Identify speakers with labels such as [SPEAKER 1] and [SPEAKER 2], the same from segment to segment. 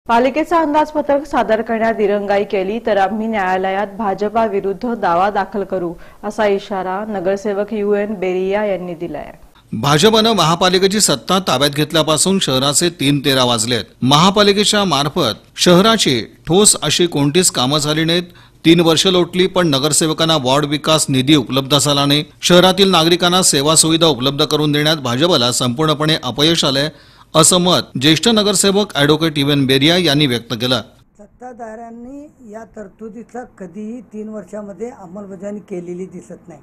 [SPEAKER 1] पालिकेचा अंदाजपत्रक सादर करण्यात दिरंगाई केली तर आम्ही न्यायालयात भाजपा विरुद्ध दावा दाखल करू असा इशारा नगरसेवक UN बेरिया यांनी दिलाय।
[SPEAKER 2] भाजपनं महापालिकेची सत्ता ताब्यात घेतल्यापासून शहराचे 3:13 वाजलेत। महापालिकेच्या मार्फत शहराची ठोस अशी कोणतीच कामं झाली नाहीत। 3 वर्ष लोटली पण नगरसेवकांना वॉर्ड विकास निधी उपलब्ध झाला नाही। शहरातील नागरिकांना सेवा सुविधा उपलब्ध करून देण्यात भाजपला संपूर्णपणे अपयश आले असं मत ज्येष्ठ नगरसेवक ॲडव्होकेट UN बेरिया यांनी व्यक्त केलं।
[SPEAKER 3] सत्ताधाऱ्यांनी या तरतुदीचा कधीही 3 वर्षांमध्ये अंमलबजावणी केलेली दिसत नाही।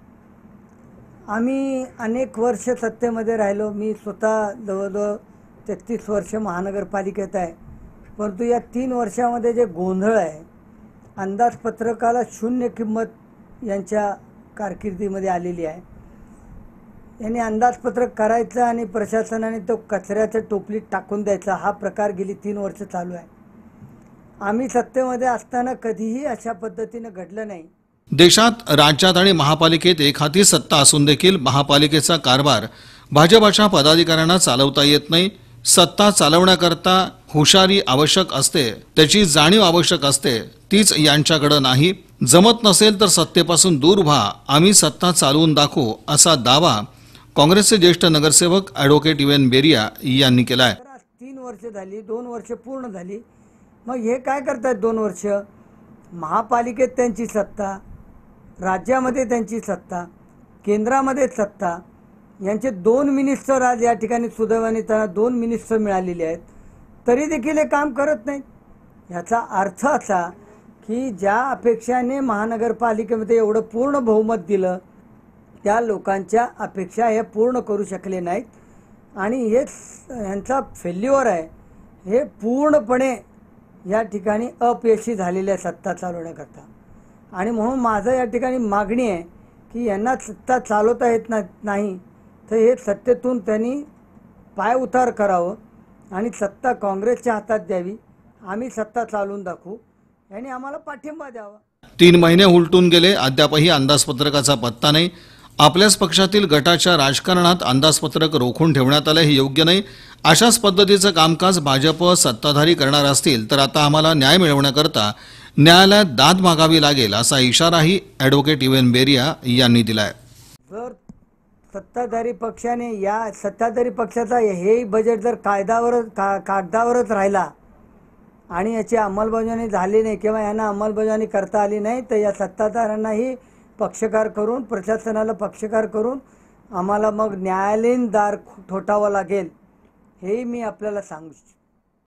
[SPEAKER 3] आम्ही अनेक वर्ष सत्तेमध्ये राहिलो। मी स्वतः जवळजवळ 33 वर्ष महानगरपालिकेत आहे, परंतु या 3 वर्षांमध्ये जे गोंधळ आहे, अंदाजपत्रकाला शून्य किंमत यांच्या कारकिर्दीमध्ये आलेली आहे। यांनी अंदाजपत्रक करायचं आणि प्रशासनाने तो कचऱ्याच्या टोपलीत टाकून द्यायचा हा प्रकार गेली 3 वर्ष चालू आहे। आम्ही सत्तेमध्ये असताना कधीही अशा पद्धतीने घडलं नाही।
[SPEAKER 2] देशात, राज्यात आणि महापालिकेत एकहाती सत्ता असून देखील महापालिकेचा कारभार भाजपच्या पदाधिकाऱ्यांना चालवता येत नाही। सत्ता चालवण्याकरता हुशारी आवश्यक असते, त्याची जाणीव आवश्यक असते, तीच यांच्याकडे नाही। जमत नसेल तर सत्तेपासून दूर व्हा, आम्ही सत्ता चालवून दाखवू असा दावा काँग्रेसचे ज्येष्ठ नगरसेवक ॲडव्होकेट UN बेरिया यांनी केलाय।
[SPEAKER 3] 3 वर्ष झाली, 2 वर्ष पूर्ण झाली, मग हे काय करतात? 2 वर्ष महापालिकेत त्यांची सत्ता, राज्यामध्ये त्यांची सत्ता, केंद्रामध्ये सत्ता, यांचे 2 मिनिस्टर आज या ठिकाणी सुदैवाने त्यांना 2 मिनिस्टर मिळालेले आहेत, तरी देखील हे काम करत नाहीत। याचा अर्थ असा की ज्या अपेक्षाने महानगरपालिकेमध्ये एवढं पूर्ण बहुमत दिलं, त्या लोकांच्या अपेक्षा हे पूर्ण करू शकले नाहीत आणि हेच यांचा फेल्युअर आहे। हे पूर्णपणे या ठिकाणी अपयशी झालेल्या सत्ता चालवण्याकरता। आणि म्हणून माझं या ठिकाणी मागणी आहे की यांना सत्ता चालवता येत नाही तर हे सत्तेतून त्यांनी पाय उतार करावं आणि सत्ता काँग्रेसच्या हातात द्यावी। आम्ही सत्ता चालवून दाखवू, यांनी आम्हाला पाठिंबा द्यावा।
[SPEAKER 2] 3 महिने उलटून गेले, अद्यापही अंदाजपत्रकाचा पत्ता नाही। आपल्याच पक्षातील गटाच्या राजकारणात अंदाजपत्रक रोखून ठेवण्यात आले, हे योग्य नाही। अशाच पद्धतीचं कामकाज भाजप सत्ताधारी करणार असतील तर आता आम्हाला न्याय मिळवण्याकरता न्यायालयात दाद मागावी लागेल असा इशाराही ॲडव्होकेट UN बेरिया यांनी दिलाय।
[SPEAKER 3] जर सत्ताधारी पक्षाने या सत्ताधारी पक्षाचा हे बजेट जर कागदावरच राहिला आणि याची अंमलबजावणी झाली नाही किंवा यांना अंमलबजावणी करता आली नाही तर या सत्ताधाऱ्यांनाही पक्षकार करून, प्रशासनाला पक्षकार करून आम्हाला मग न्यायालयीन दार ठोठावं लागेल, हे मी आपल्याला सांगू